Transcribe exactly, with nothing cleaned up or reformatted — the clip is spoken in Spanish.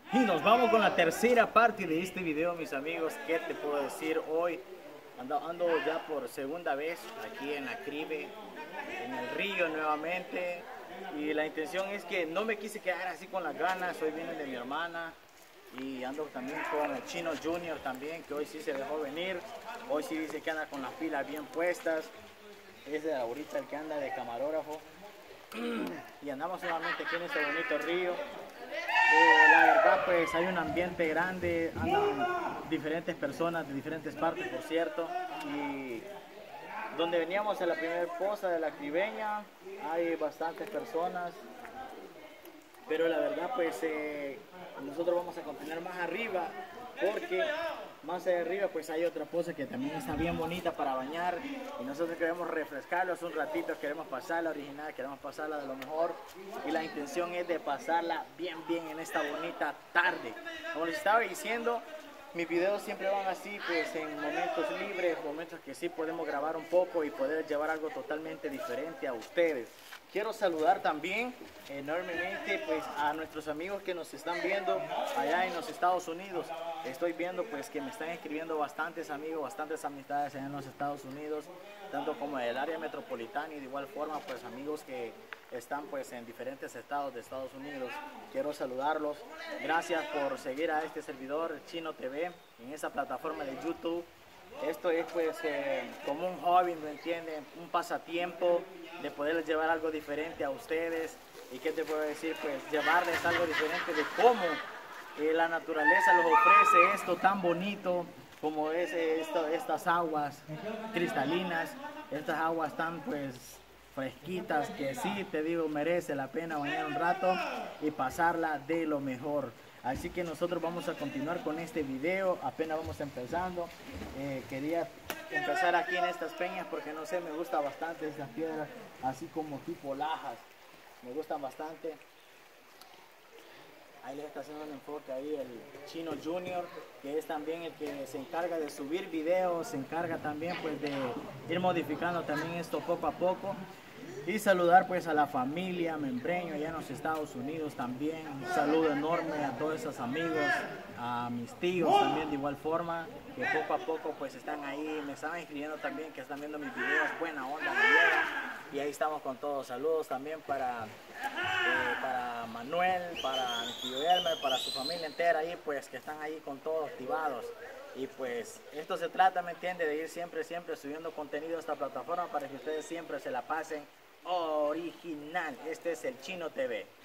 Y nos vamos con la tercera parte de este video, mis amigos. ¿Qué te puedo decir hoy? Ando, ando ya por segunda vez aquí en la Cribe, en el río nuevamente. Y la intención es que no me quise quedar así con las ganas. Hoy viene de mi hermana y ando también con el Chino Junior también, que hoy sí se dejó venir. Hoy sí dice que anda con las pilas bien puestas. Es de ahorita el que anda de camarógrafo. Y andamos nuevamente aquí en este bonito río. Eh, la verdad, pues hay un ambiente grande, andan diferentes personas de diferentes partes, por cierto, y donde veníamos a la primera poza de la Cribeña hay bastantes personas, pero la verdad, pues eh, nosotros vamos a continuar más arriba, porque más allá arriba pues hay otra poza que también está bien bonita para bañar, y nosotros queremos refrescarlos un ratito, queremos pasarla original, queremos pasarla de lo mejor, y la intención es de pasarla bien bien en esta bonita tarde. Como les estaba diciendo, mis videos siempre van así, pues en momentos libres, momentos que sí podemos grabar un poco y poder llevar algo totalmente diferente a ustedes. Quiero saludar también enormemente pues a nuestros amigos que nos están viendo allá en los Estados Unidos. Estoy viendo pues que me están escribiendo bastantes amigos, bastantes amistades allá en los Estados Unidos, tanto como del área metropolitana, y de igual forma pues amigos que están pues en diferentes estados de Estados Unidos. Quiero saludarlos. Gracias por seguir a este servidor Chino T V en esa plataforma de YouTube. Esto es pues eh, como un hobby, ¿me entienden? Un pasatiempo de poderles llevar algo diferente a ustedes. ¿Y qué te puedo decir? Pues llevarles algo diferente de cómo eh, la naturaleza los ofrece esto tan bonito como es eh, esto, estas aguas cristalinas, estas aguas tan pues fresquitas, que sí, te digo, merece la pena bañar un rato y pasarla de lo mejor. Así que nosotros vamos a continuar con este video, apenas vamos empezando. Eh, quería empezar aquí en estas peñas porque no sé, me gusta bastante estas piedras, así como tipo lajas, me gustan bastante. Ahí le está haciendo un enfoque ahí el Chino Junior, que es también el que se encarga de subir videos, se encarga también pues de ir modificando también esto poco a poco. Y saludar pues a la familia Membreño allá en los Estados Unidos también. Un saludo enorme a todos esos amigos, a mis tíos también de igual forma, que poco a poco pues están ahí, me estaban escribiendo también, que están viendo mis videos, buena onda, me llegan. Y ahí estamos con todos. Saludos también para, eh, para Manuel, para mi tío Elmer, para su familia entera ahí, pues que están ahí con todos activados. Y pues esto se trata, ¿me entiende? De ir siempre, siempre subiendo contenido a esta plataforma para que ustedes siempre se la pasen original. Este es el Chino T V.